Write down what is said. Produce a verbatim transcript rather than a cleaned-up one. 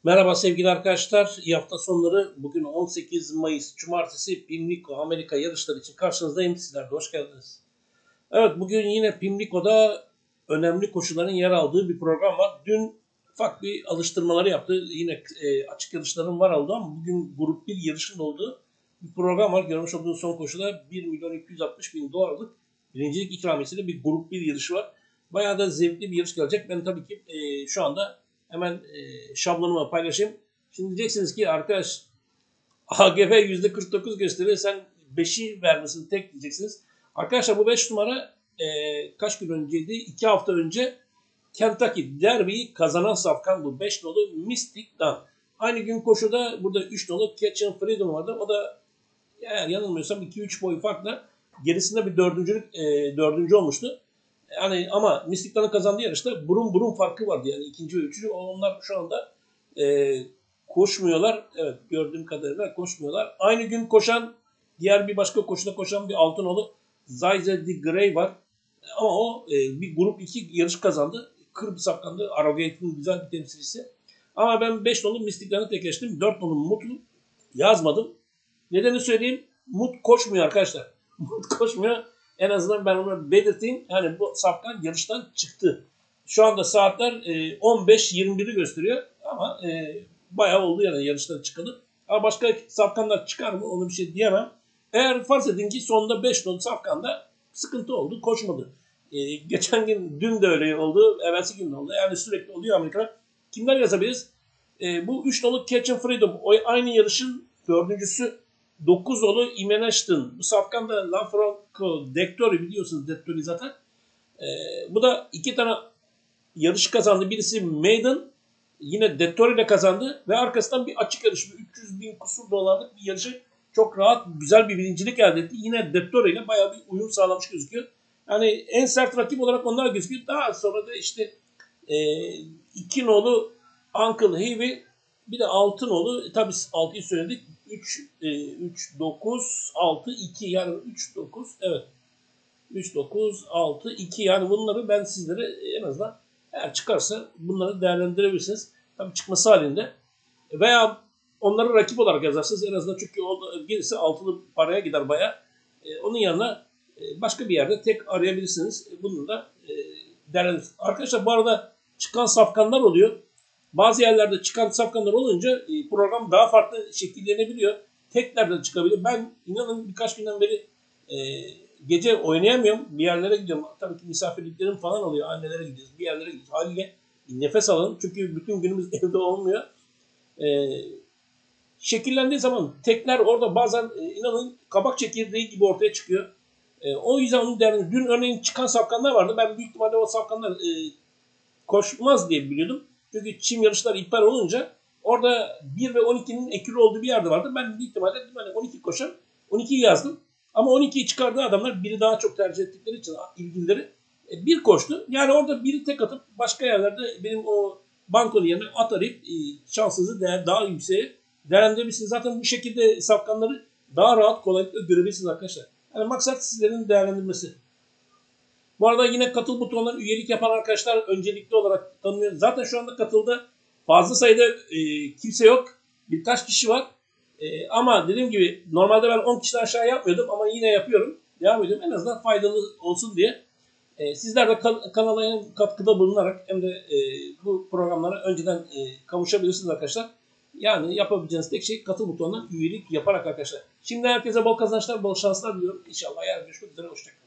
Merhaba sevgili arkadaşlar. İyi hafta sonları. Bugün on sekiz Mayıs Cumartesi Pimlico Amerika yarışları için karşınızdayım. Sizler de hoş geldiniz. Evet, bugün yine Pimlico'da önemli koşuların yer aldığı bir program var. Dün ufak bir alıştırmaları yaptı. Yine e, açık yarışların var oldu ama bugün grup bir yarışın olduğu bir program var. Görmüş olduğunuz son koşuda bir milyon iki yüz altmış bin dolarlık birincilik ikramiyesiyle bir grup bir yarışı var. Bayağı da zevkli bir yarış gelecek. Ben tabii ki e, şu anda hemen e, şablonumu paylaşayım. Şimdi diyeceksiniz ki arkadaş A G F yüzde kırk dokuz gösteriyor. Sen beşi vermesin tek diyeceksiniz. Arkadaşlar bu beş numara e, kaç gün önceydi? iki hafta önce Kentucky Derby'yi kazanan safkan bu. beş nolu Mystic Dan. Aynı gün koşuda burada üç nolu Catch and Freedom vardı. O da eğer yanılmıyorsam iki üç boy farkla gerisinde bir dördüncülük e, dördüncü olmuştu. Yani ama Mystic Dan'ın kazandığı yarışta burun burun farkı vardı. Yani ikinci ve üçüncü. Onlar şu anda e, koşmuyorlar. Evet, gördüğüm kadarıyla koşmuyorlar. Aynı gün koşan, diğer bir başka koşuda koşan bir Altınolu Zayze de Grey var. Ama o e, bir grup iki yarış kazandı. Kır bir saplandı. Arrogate'in güzel bir temsilcisi. Ama ben beş nolu Mystic Dan'ı tekleştim. dört nolu Mutlu yazmadım. Nedeni söyleyeyim. Mut koşmuyor arkadaşlar. Mut koşmuyor. En azından ben onu belirteyim. Yani bu safkan yarıştan çıktı. Şu anda saatler e, on beş yirmi biri gösteriyor. Ama e, bayağı oldu yani yarıştan çıkalı. Ama başka safkanlar çıkar mı onu bir şey diyemem. Eğer farz edin ki sonunda beş nolu safkanda sıkıntı oldu. Koşmadı. E, geçen gün dün de öyle oldu. Evvelsi gün de oldu. Yani sürekli oluyor Amerika'da. Kimler yazabiliriz? E, bu üç nolu Catch and Freedom. O aynı yarışın dördüncüsü dokuz nolu Imenashton. Bu safkan da Lanfranco Dettori, biliyorsunuz Dettori zaten. E, bu da iki tane yarış kazandı. Birisi Maiden. Yine Dettori ile kazandı. Ve arkasından bir açık yarış. üç yüz bin kusur dolarlık bir yarışı çok rahat, güzel bir birincilik elde etti. Yine Dettori ile bayağı bir uyum sağlamış gözüküyor. Yani en sert rakip olarak onlar gözüküyor. Daha sonra da işte e, iki nolu Uncle Heavy, bir de altı nolu, tabii altıyı söyledik. üç, üç, dokuz, altı, iki, yani üç, dokuz, evet. üç, dokuz, altı, iki, yani bunları ben sizlere en azından eğer çıkarsa bunları değerlendirebilirsiniz. Tabii çıkması halinde. Veya onları rakip olarak yazarsınız en azından, çünkü o gerisi altılı paraya gider bayağı. E, onun yanına e, başka bir yerde tek arayabilirsiniz. E, bunu da e, değerlendirirsiniz. Arkadaşlar bu arada çıkan safkanlar oluyor. Bazı yerlerde çıkan safkanlar olunca e, program daha farklı şekillenebiliyor. Teklerden çıkabilir. Ben inanın birkaç günden beri e, gece oynayamıyorum. Bir yerlere gidiyorum. Tabii ki misafirliklerim falan oluyor. Annelere gidiyoruz. Bir yerlere gidiyoruz. Haliyle nefes alın. Çünkü bütün günümüz evde olmuyor. E, şekillendiği zaman tekler orada bazen e, inanın kabak çekirdeği gibi ortaya çıkıyor. E, o yüzden onu derdim. Dün örneğin çıkan safkanlar vardı. Ben büyük ihtimalle o safkanlar e, koşmaz diye biliyordum. Çünkü çim yarışları iptal olunca orada bir ve on ikinin ekürü olduğu bir yerde vardı. Ben büyük ihtimalle hani on iki koşan on ikiyi yazdım. Ama on ikiyi çıkardığı adamlar biri daha çok tercih ettikleri için ilgilileri e, bir koştu. Yani orada biri tek atıp başka yerlerde benim o bankonun yerine at arayıp e, şansınızı değer, daha yükseğe değerlendirebilirsiniz. Zaten bu şekilde safkanları daha rahat kolaylıkla görebilirsiniz arkadaşlar. Yani maksat sizlerin değerlendirmesi. Bu arada yine katıl butonundan üyelik yapan arkadaşlar öncelikli olarak tanınıyor. Zaten şu anda katıldı. Fazla sayıda e, kimse yok. Birkaç kişi var. E, ama dediğim gibi normalde ben on kişiden aşağı yapmıyordum ama yine yapıyorum. Devam ediyorum. En azından faydalı olsun diye. E, sizler de kan kanala hem katkıda bulunarak hem de e, bu programlara önceden e, kavuşabilirsiniz arkadaşlar. Yani yapabileceğiniz tek şey katıl butonundan üyelik yaparak arkadaşlar. Şimdi herkese bol kazançlar, bol şanslar diliyorum. İnşallah yarın görüşmek üzere. Hoşçakalın.